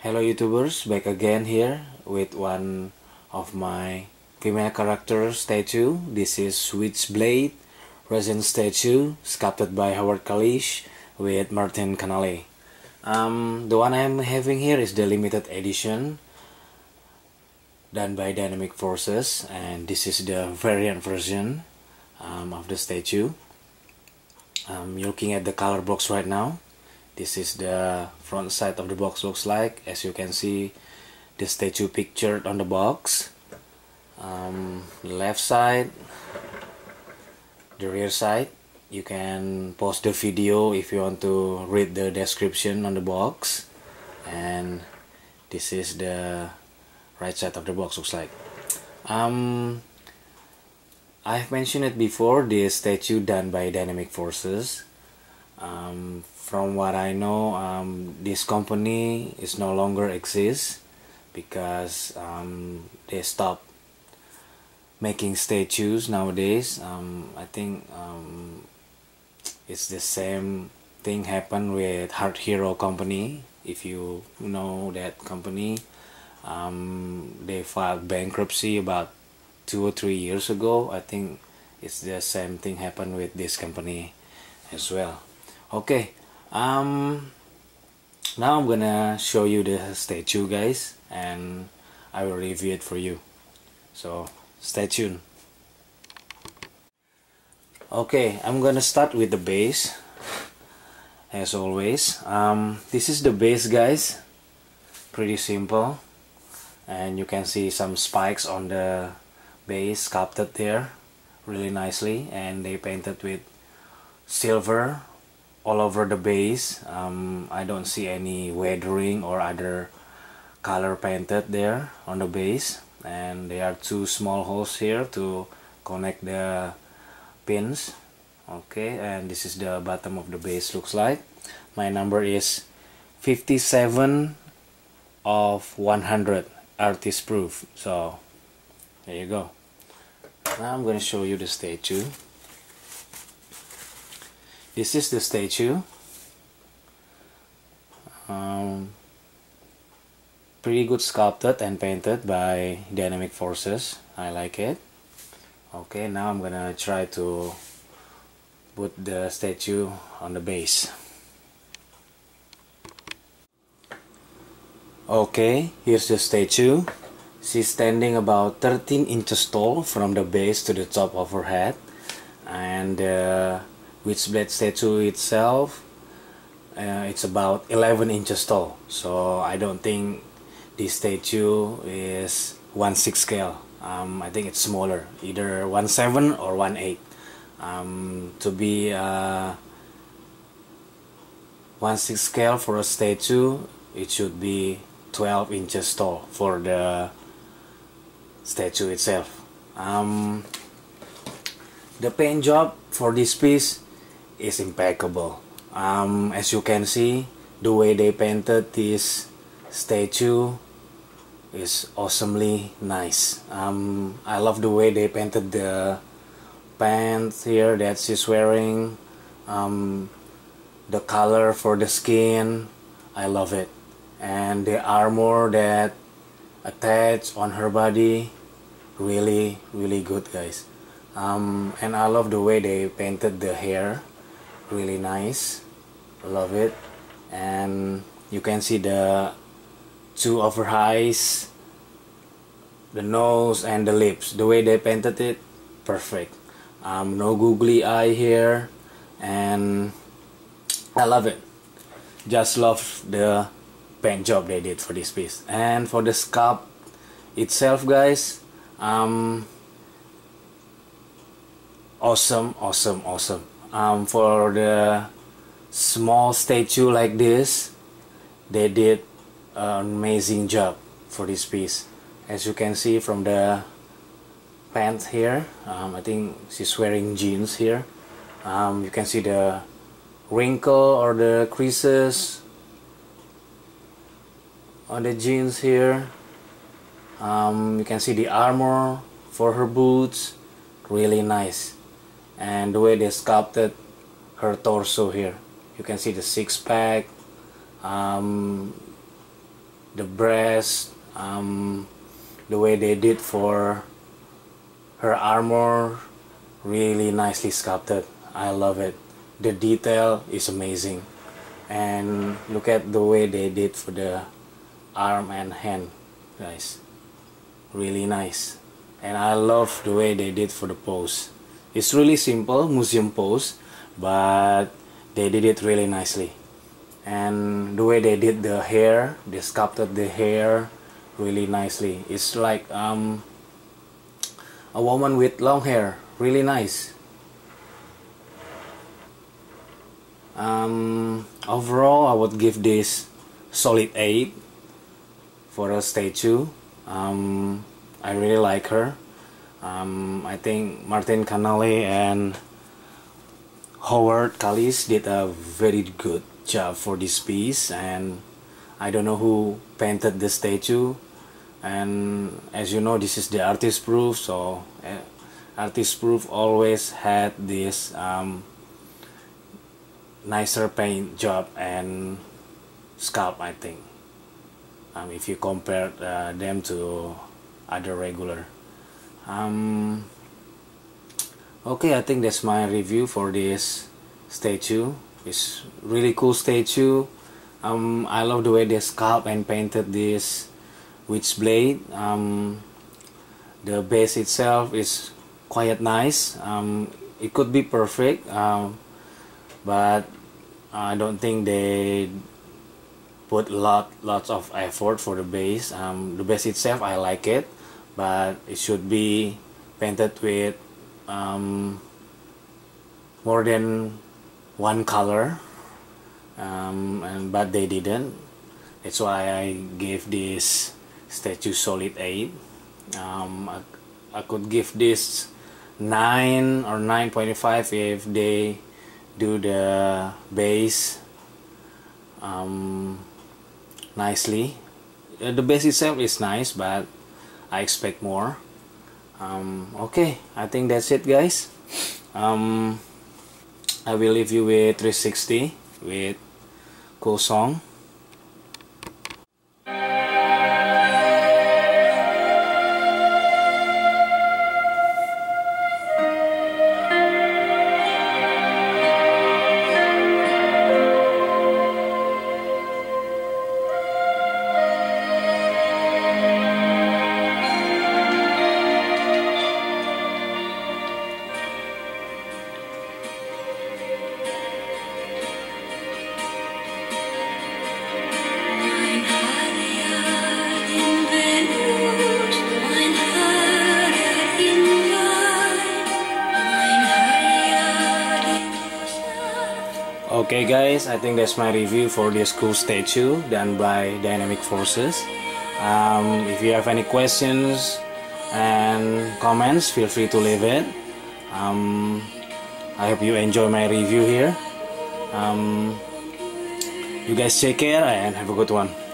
Hello YouTubers, back again here with one of my female character statue. This is Switchblade resin statue sculpted by Howard Kalish with Martin Canale. The one I'm having here is the limited edition done by Dynamic Forces, and this is the variant version of the statue. You're looking at the color box right now. This is the front side of the box looks like. As you can see, the statue pictured on the box. The left side, the rear side. You can pause the video if you want to read the description on the box. And this is the right side of the box looks like. I've mentioned it before, this statue done by Dynamic Forces. From what I know, this company is no longer exists because they stopped making statues nowadays. I think it's the same thing happened with Heart Hero company. If you know that company, they filed bankruptcy about 2 or 3 years ago. I think it's the same thing happened with this company as well. Okay, now I'm gonna show you the statue, guys, and I will review it for you, so stay tuned. Okay, I'm gonna start with the base as always. This is the base, guys, pretty simple, and you can see some spikes on the base sculpted there really nicely, and they painted with silver all over the base. I don't see any weathering or other color painted there on the base, and there are 2 small holes here to connect the pins. Okay, and this is the bottom of the base looks like. My number is 57 of 100 artist proof, so there you go. Now I'm going to show you the statue. This is the statue. Pretty good sculpted and painted by Dynamic Forces. I like it. Okay, now I'm gonna try to put the statue on the base. Okay, here's the statue. She's standing about 13 inches tall from the base to the top of her head, and the Witchblade statue itself, it's about 11 inches tall. So I don't think this statue is 1/6 scale. I think it's smaller, either 1/7 or 1/8. To be 1/6 scale for a statue, it should be 12 inches tall for the statue itself. The paint job for this piece is impeccable. As you can see, the way they painted this statue is awesomely nice. I love the way they painted the pants here that she's wearing, the color for the skin, I love it, and the armor that attached on her body, really good, guys. And I love the way they painted the hair, really nice, love it. And you can see the 2 of her eyes, the nose and the lips, the way they painted it, perfect. No googly eye here, and I love it. Just love the paint job they did for this piece. And for the sculpt itself, guys, awesome. For the small statue like this, they did an amazing job for this piece. As you can see from the pants here, I think she's wearing jeans here. You can see the wrinkle or the creases on the jeans here. You can see the armor for her boots, really nice. And the way they sculpted her torso here, you can see the 6-pack, the breast, the way they did for her armor, really nicely sculpted. I love it. The detail is amazing, and look at the way they did for the arm and hand, guys. Really nice. And I love the way they did for the pose. It's really simple, museum pose, but they did it really nicely. And the way they did the hair, they sculpted the hair really nicely. It's like a woman with long hair, really nice. Overall, I would give this solid 8 for a statue. I really like her. I think Martin Canale and Howard Kallis did a very good job for this piece, and I don't know who painted the statue. And as you know, this is the artist proof, so artist proof always had this nicer paint job and sculpt, I think, if you compare them to other regular. Okay, I think that's my review for this statue. It's really cool statue. I love the way they sculpt and painted this Witchblade. The base itself is quite nice. It could be perfect, but I don't think they put lots of effort for the base. The base itself, I like it, but it should be painted with more than one color, but they didn't. That's why I gave this statue solid 8. I could give this 9 or 9.5 if they do the base nicely. The base itself is nice, but I expect more. Okay, I think that's it, guys. I will leave you with 360 with cool song. Okay guys, I think that's my review for this cool statue done by Dynamic Forces. If you have any questions and comments, feel free to leave it. I hope you enjoy my review here. You guys take care and have a good one.